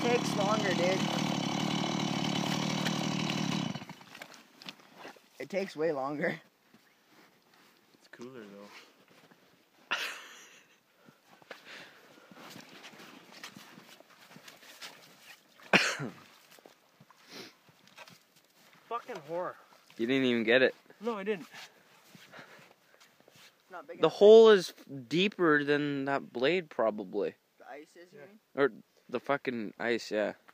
takes longer, dude. It takes way longer. It's cooler though. Fucking whore. You didn't even get it. No, I didn't. Not big The enough. hole is deeper than that blade, probably. The ice is, you mean? Or the fucking ice, yeah.